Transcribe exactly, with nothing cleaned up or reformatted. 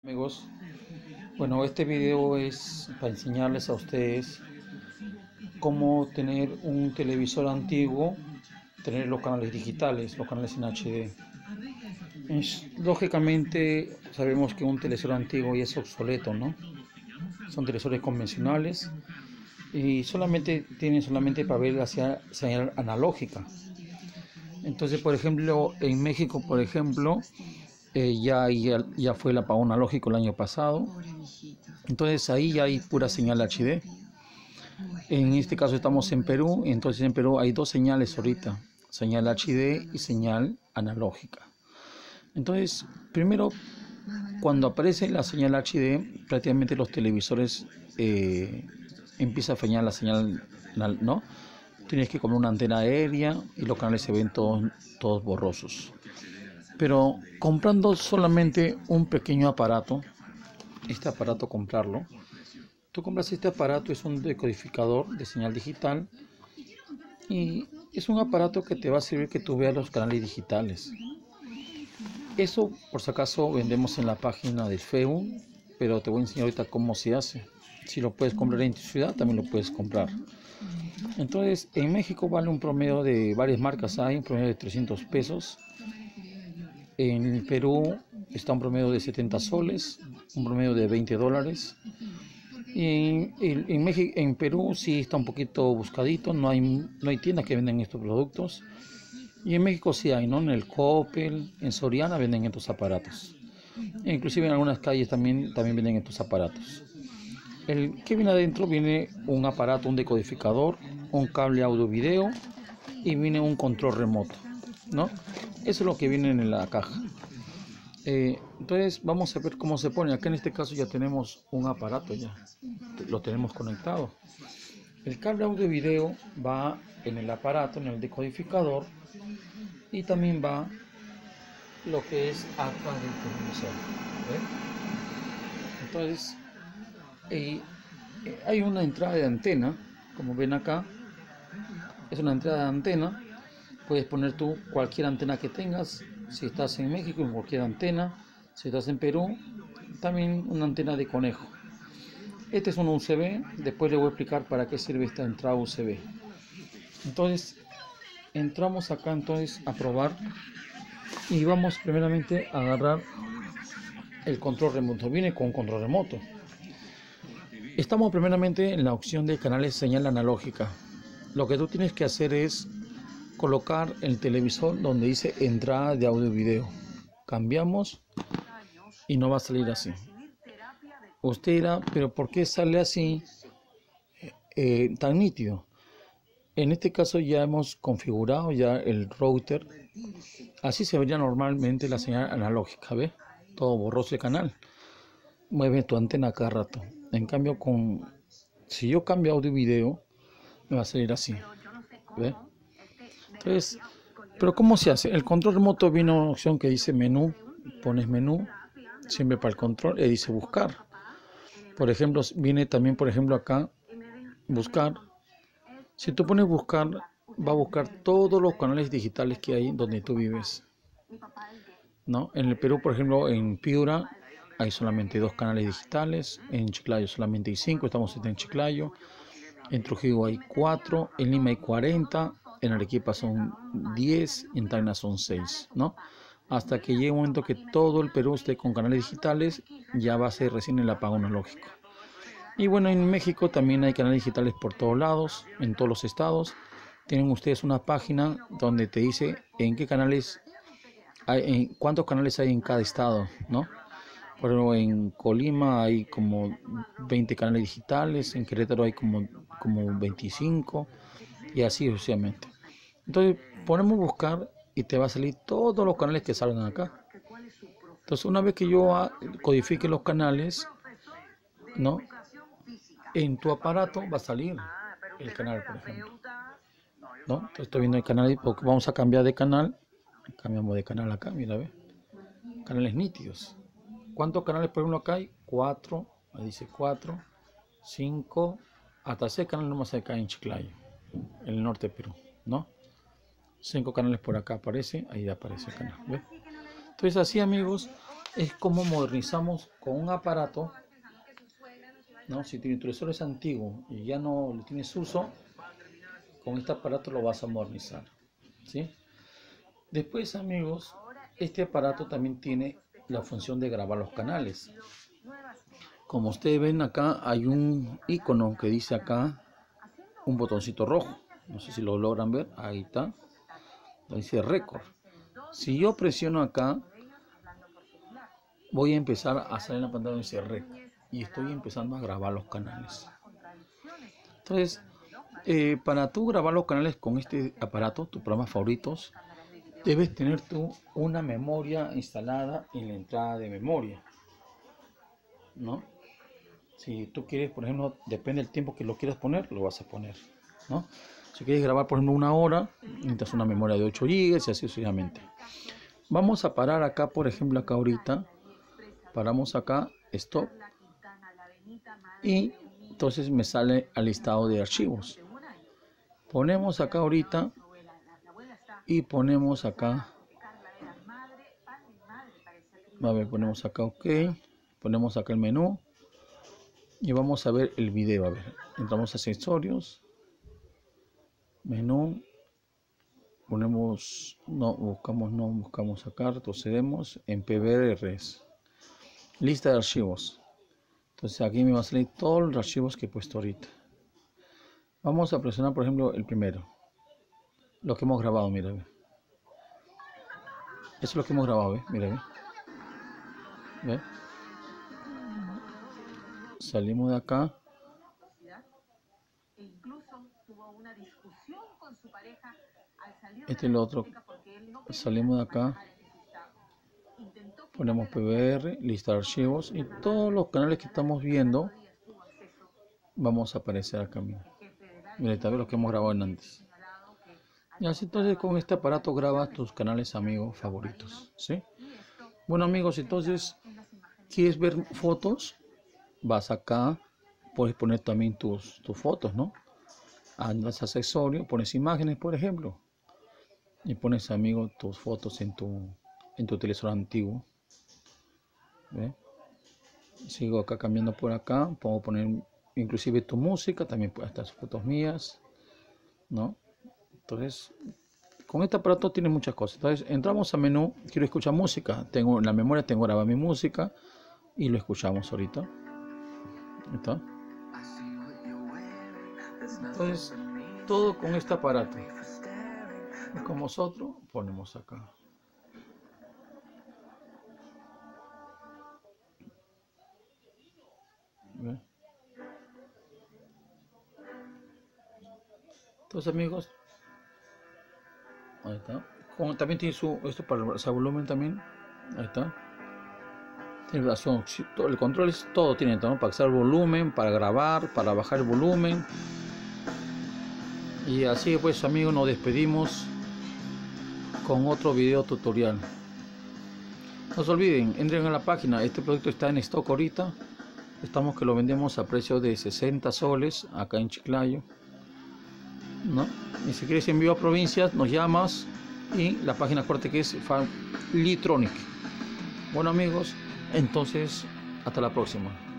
Amigos, bueno, este video es para enseñarles a ustedes cómo tener un televisor antiguo, tener los canales digitales, los canales en H D. Es, lógicamente sabemos que un televisor antiguo ya es obsoleto, ¿no? Son televisores convencionales y solamente tienen solamente para ver la señal analógica. Entonces, por ejemplo, en México, por ejemplo, eh, ya, ya, ya fue el apagón analógico el año pasado. Entonces ahí ya hay pura señal H D. En este caso estamos en Perú, entonces en Perú hay dos señales ahorita, señal H D y señal analógica. Entonces, primero, cuando aparece la señal H D, prácticamente los televisores eh, empieza a fallar la señal, ¿no? Tienes que comprar una antena aérea y los canales se ven todos, todos borrosos. Pero comprando solamente un pequeño aparato, este aparato comprarlo, tú compras este aparato, es un decodificador de señal digital y es un aparato que te va a servir que tú veas los canales digitales. Eso por si acaso vendemos en la página del FEU, pero te voy a enseñar ahorita cómo se hace. Si lo puedes comprar en tu ciudad, también lo puedes comprar. Entonces, en México vale un promedio de varias marcas, hay un promedio de trescientos pesos. En Perú está un promedio de setenta soles, un promedio de veinte dólares. Y en, en, en, México, en Perú sí está un poquito buscadito, no hay, no hay tiendas que venden estos productos. Y en México sí hay, ¿no? En el Coppel, en Soriana venden estos aparatos. E inclusive en algunas calles también, también venden estos aparatos. El que viene adentro viene un aparato, un decodificador, un cable audio-video y viene un control remoto, ¿no? Eso es lo que viene en la caja. Eh, entonces vamos a ver cómo se pone. Acá en este caso ya tenemos un aparato, ya lo tenemos conectado. El cable audio video va en el aparato, en el decodificador, y también va lo que es acá del televisor, ¿eh? Entonces eh, eh, hay una entrada de antena, como ven acá, es una entrada de antena. Puedes poner tú cualquier antena que tengas. Si estás en México, en cualquier antena. Si estás en Perú, también una antena de conejo. Este es un U S B. Después le voy a explicar para qué sirve esta entrada U S B. Entonces, entramos acá entonces a probar. Y vamos primeramente a agarrar el control remoto. Viene con control remoto. Estamos primeramente en la opción de canales señal analógica. Lo que tú tienes que hacer es colocar el televisor donde dice entrada de audio y video. Cambiamos y no va a salir así. Usted dirá, pero ¿por qué sale así eh, tan nítido? En este caso ya hemos configurado ya el router. Así se vería normalmente la señal analógica, ¿ves? Todo borroso el canal. Mueve tu antena cada rato. En cambio, con si yo cambio audio y video, me va a salir así, ¿ves? Entonces, pero ¿cómo se hace? El control remoto viene una opción que dice menú, pones menú, siempre para el control, y dice buscar. Por ejemplo, viene también, por ejemplo, acá, buscar. Si tú pones buscar, va a buscar todos los canales digitales que hay donde tú vives, ¿no? En el Perú, por ejemplo, en Piura hay solamente dos canales digitales, en Chiclayo solamente hay cinco, estamos en Chiclayo, en Trujillo hay cuatro, en Lima hay cuarenta, en Arequipa son diez, en Tacna son seis, ¿no? Hasta que llegue un momento que todo el Perú esté con canales digitales, ya va a ser recién el apagón analógico. Y bueno, en México también hay canales digitales por todos lados, en todos los estados. Tienen ustedes una página donde te dice en qué canales hay, en cuántos canales hay en cada estado, ¿no? Por ejemplo, en Colima hay como veinte canales digitales, en Querétaro hay como, como veinticinco y así sucesivamente. Entonces ponemos buscar y te va a salir todos los canales que salgan acá. Entonces una vez que yo codifique los canales, ¿no? En tu aparato va a salir el canal, por ejemplo, ¿no? Entonces estoy viendo el canal porque vamos a cambiar de canal. Cambiamos de canal acá, mira, ve. Canales nítidos. ¿Cuántos canales por ejemplo acá hay? Cuatro, ahí dice cuatro, cinco, hasta seis canales nomás acá en Chiclayo, en el norte de Perú, ¿no? Cinco canales por acá aparece, ahí aparece el canal, ¿ves? Entonces así, amigos, es como modernizamos con un aparato, ¿no? Si tu televisor es antiguo y ya no le tienes uso, con este aparato lo vas a modernizar, ¿sí? Después, amigos, este aparato también tiene la función de grabar los canales. Como ustedes ven acá, hay un icono que dice acá un botoncito rojo. No sé si lo logran ver. Ahí está. Dice récord. Si yo presiono acá, voy a empezar a salir en la pantalla donde dice récord. Y estoy empezando a grabar los canales. Entonces, eh, para tú grabar los canales con este aparato, tus programas favoritos, debes tener tú una memoria instalada en la entrada de memoria, ¿no? Si tú quieres, por ejemplo, depende del tiempo que lo quieras poner, lo vas a poner, ¿no? Si quieres grabar, por ejemplo, una hora, necesitas una memoria de ocho gigas y así sucesivamente. Vamos a parar acá, por ejemplo, acá ahorita. Paramos acá, stop. Y entonces me sale al listado de archivos. Ponemos acá ahorita y ponemos acá. A ver, ponemos acá OK. Ponemos acá el menú. Y vamos a ver el video. A ver, entramos a accesorios, menú, ponemos, no, buscamos, no, buscamos acá, retrocedemos en P V Rs, lista de archivos. Entonces aquí me va a salir todos los archivos que he puesto ahorita. Vamos a presionar, por ejemplo, el primero, lo que hemos grabado, mira, ve. Eso es lo que hemos grabado, ve, mira, ve. ¿Ve? Salimos de acá. Este es el otro. Salimos de acá. Ponemos P V R, lista de archivos. Y todos los canales que estamos viendo vamos a aparecer acá. Mira, mira, esta vez lo que hemos grabado en antes. Y así entonces con este aparato grabas tus canales amigos favoritos, ¿sí? Bueno, amigos, entonces, ¿quieres ver fotos? Vas acá, puedes poner también tus, tus fotos, ¿no? Andas a accesorios, pones imágenes, por ejemplo, y pones, amigo, tus fotos en tu, en tu televisor antiguo. ¿Ve? Sigo acá cambiando por acá, puedo poner inclusive tu música, también puedes estar fotos mías, ¿no? Entonces, con este aparato tienes muchas cosas. Entonces, entramos a menú, quiero escuchar música, tengo en la memoria, tengo grabada mi música y lo escuchamos ahorita. ¿Está? Entonces, todo con este aparato. Y como nosotros ponemos acá. ¿Ve? Entonces, amigos, ahí está. Como también tiene su esto para el volumen también. Ahí está. Tiene relación, el control es todo, tiene, ¿no? Para acceder al volumen, para grabar, para bajar el volumen. Y así pues, amigos, nos despedimos con otro video tutorial. No se olviden, entren a la página, este producto está en stock ahorita. Estamos que lo vendemos a precio de sesenta soles acá en Chiclayo, ¿no? Y si quieres envío a provincias, nos llamas y la página fuerte que es Falitronic. Bueno, amigos, entonces hasta la próxima.